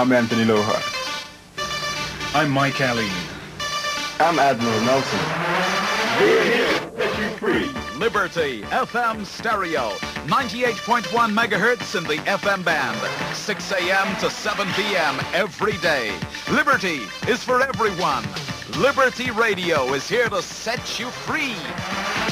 I'm Anthony Loha. I'm Mike Allen. I'm Admiral Nelson. We're here to set you free. Liberty FM Stereo, 98.1 megahertz in the FM band, 6 a.m. to 7 p.m. every day. Liberty is for everyone. Liberty Radio is here to set you free.